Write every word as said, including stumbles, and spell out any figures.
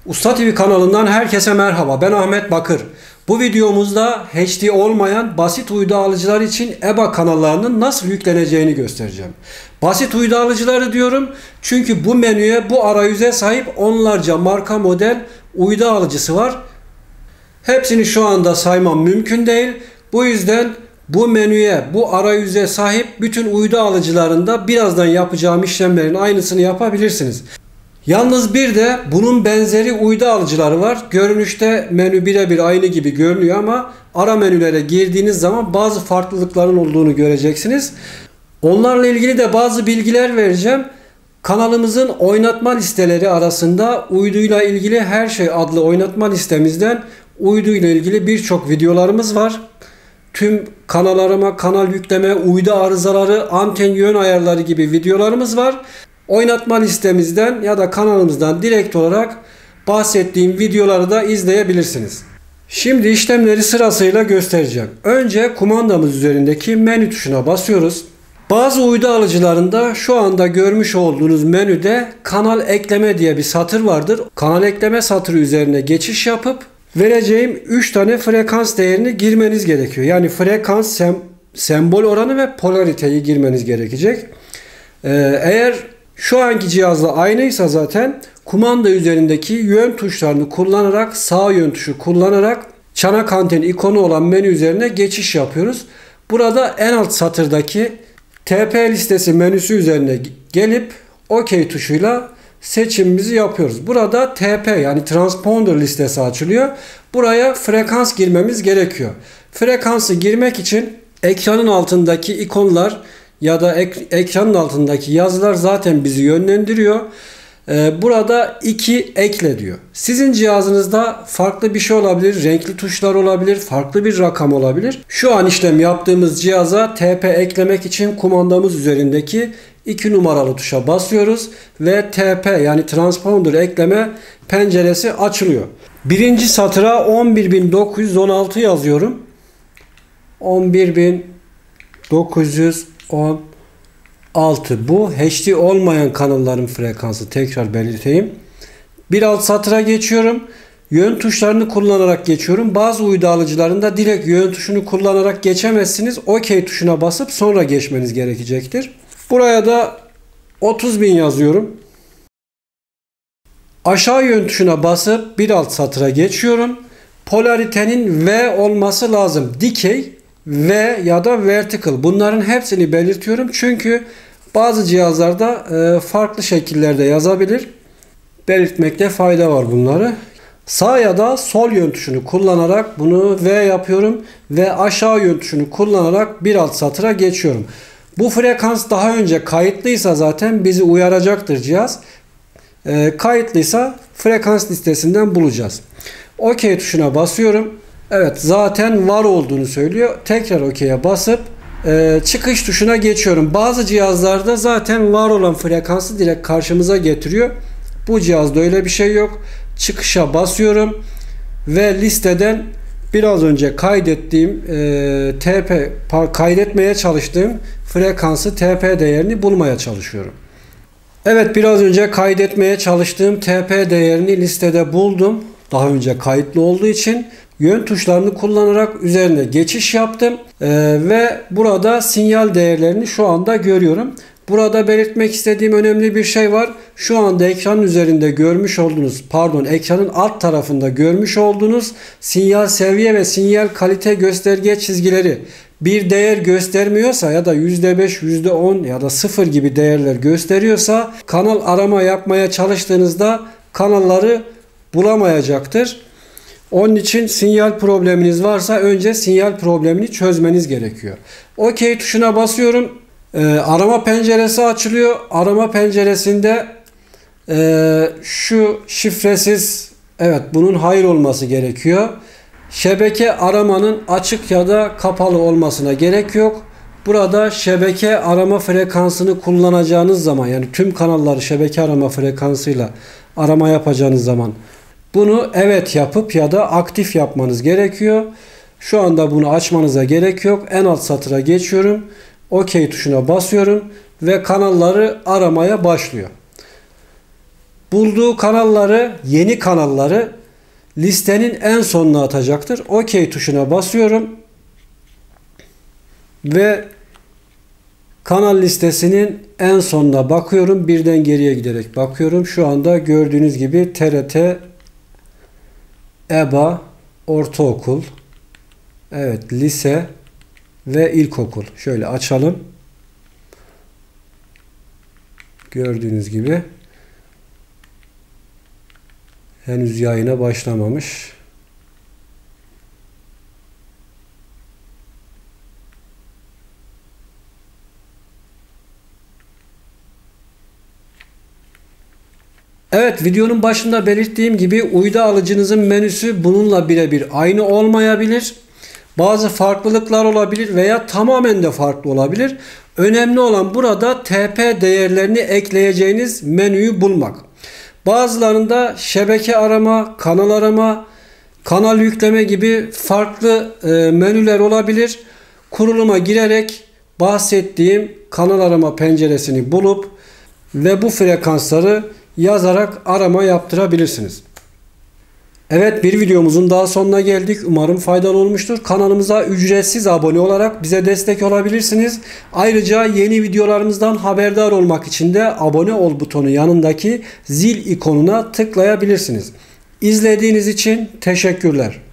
Usta T V kanalından herkese merhaba. Ben Ahmet Bakır. Bu videomuzda H D olmayan basit uydu alıcılar için E B A kanallarının nasıl yükleneceğini göstereceğim. Basit uydu alıcıları diyorum çünkü bu menüye, bu arayüze sahip onlarca marka model uydu alıcısı var. Hepsini şu anda saymam mümkün değil. Bu yüzden bu menüye, bu arayüze sahip bütün uydu alıcılarında birazdan yapacağım işlemlerin aynısını yapabilirsiniz. Yalnız bir de bunun benzeri uydu alıcıları var. Görünüşte menü birebir aynı gibi görünüyor ama ara menülere girdiğiniz zaman bazı farklılıkların olduğunu göreceksiniz. Onlarla ilgili de bazı bilgiler vereceğim. Kanalımızın oynatma listeleri arasında uyduyla ilgili her şey adlı oynatma listemizden uyduyla ilgili birçok videolarımız var. Tüm kanallarıma kanal yükleme, uydu arızaları, anten yön ayarları gibi videolarımız var. Oynatma listemizden ya da kanalımızdan direkt olarak bahsettiğim videoları da izleyebilirsiniz. Şimdi işlemleri sırasıyla göstereceğim. Önce kumandamız üzerindeki menü tuşuna basıyoruz. Bazı uydu alıcılarında şu anda görmüş olduğunuz menüde kanal ekleme diye bir satır vardır. Kanal ekleme satırı üzerine geçiş yapıp vereceğim üç tane frekans değerini girmeniz gerekiyor. Yani frekans, sem sembol oranı ve polariteyi girmeniz gerekecek. Ee, eğer şu anki cihazla aynıysa zaten kumanda üzerindeki yön tuşlarını kullanarak, sağ yön tuşu kullanarak çanak anten ikonu olan menü üzerine geçiş yapıyoruz. Burada en alt satırdaki T P listesi menüsü üzerine gelip OK tuşuyla seçimimizi yapıyoruz. Burada T P yani transponder listesi açılıyor. Buraya frekans girmemiz gerekiyor. Frekansı girmek için ekranın altındaki ikonlar ya da ek, ekranın altındaki yazılar zaten bizi yönlendiriyor. Ee, burada iki ekle diyor. Sizin cihazınızda farklı bir şey olabilir. Renkli tuşlar olabilir. Farklı bir rakam olabilir. Şu an işlem yaptığımız cihaza T P eklemek için kumandamız üzerindeki iki numaralı tuşa basıyoruz. Ve T P yani transponder ekleme penceresi açılıyor. Birinci satıra on bir bin dokuz yüz on altı yazıyorum. on bir bin dokuz yüz on altı. Bu H D olmayan kanalların frekansı. Tekrar belirteyim. Bir alt satıra geçiyorum. Yön tuşlarını kullanarak geçiyorum. Bazı uydu alıcılarında direkt yön tuşunu kullanarak geçemezsiniz. OK tuşuna basıp sonra geçmeniz gerekecektir. Buraya da otuz bin yazıyorum. Aşağı yön tuşuna basıp bir alt satıra geçiyorum. Polaritenin V olması lazım. Dikey, V ya da vertical. Bunların hepsini belirtiyorum. Çünkü bazı cihazlarda farklı şekillerde yazabilir. Belirtmekte fayda var bunları. Sağ ya da sol yön tuşunu kullanarak bunu V yapıyorum. Ve aşağı yön tuşunu kullanarak bir alt satıra geçiyorum. Bu frekans daha önce kayıtlıysa zaten bizi uyaracaktır cihaz. E, kayıtlıysa frekans listesinden bulacağız. OK tuşuna basıyorum. Evet, zaten var olduğunu söylüyor. Tekrar OK'ye basıp e, çıkış tuşuna geçiyorum. Bazı cihazlarda zaten var olan frekansı direkt karşımıza getiriyor. Bu cihazda öyle bir şey yok. Çıkışa basıyorum ve listeden biraz önce kaydettiğim e, T P kaydetmeye çalıştığım frekansı T P değerini bulmaya çalışıyorum. Evet, biraz önce kaydetmeye çalıştığım T P değerini listede buldum. Daha önce kayıtlı olduğu için yön tuşlarını kullanarak üzerine geçiş yaptım. Ee, ve burada sinyal değerlerini şu anda görüyorum. Burada belirtmek istediğim önemli bir şey var. Şu anda ekranın üzerinde görmüş olduğunuz, pardon ekranın alt tarafında görmüş olduğunuz sinyal seviye ve sinyal kalite gösterge çizgileri bir değer göstermiyorsa ya da yüzde beş, yüzde on ya da sıfır gibi değerler gösteriyorsa kanal arama yapmaya çalıştığınızda kanalları bulamayacaktır. Onun için sinyal probleminiz varsa önce sinyal problemini çözmeniz gerekiyor. OK tuşuna basıyorum. Ee, arama penceresi açılıyor. Arama penceresinde e, şu şifresiz, evet bunun hayır olması gerekiyor. Şebeke aramanın açık ya da kapalı olmasına gerek yok. Burada şebeke arama frekansını kullanacağınız zaman, yani tüm kanalları şebeke arama frekansıyla arama yapacağınız zaman bunu evet yapıp ya da aktif yapmanız gerekiyor. Şu anda bunu açmanıza gerek yok. En alt satıra geçiyorum. OK tuşuna basıyorum ve kanalları aramaya başlıyor. bulduğu kanalları, yeni kanalları listenin en sonuna atacaktır. OK tuşuna basıyorum. Ve kanal listesinin en sonuna bakıyorum. Birden geriye giderek bakıyorum. Şu anda gördüğünüz gibi T R T, E B A, ortaokul, evet lise ve ilkokul. Şöyle açalım. Gördüğünüz gibi henüz yayına başlamamış. Evet, videonun başında belirttiğim gibi uydu alıcınızın menüsü bununla birebir aynı olmayabilir. Bazı farklılıklar olabilir veya tamamen de farklı olabilir. Önemli olan burada T P değerlerini ekleyeceğiniz menüyü bulmak. Bazılarında şebeke arama, kanal arama, kanal yükleme gibi farklı e, menüler olabilir. Kuruluma girerek bahsettiğim kanal arama penceresini bulup ve bu frekansları yazarak arama yaptırabilirsiniz. Evet, bir videomuzun daha sonuna geldik. Umarım faydalı olmuştur. Kanalımıza ücretsiz abone olarak bize destek olabilirsiniz. Ayrıca yeni videolarımızdan haberdar olmak için de abone ol butonu yanındaki zil ikonuna tıklayabilirsiniz. İzlediğiniz için teşekkürler.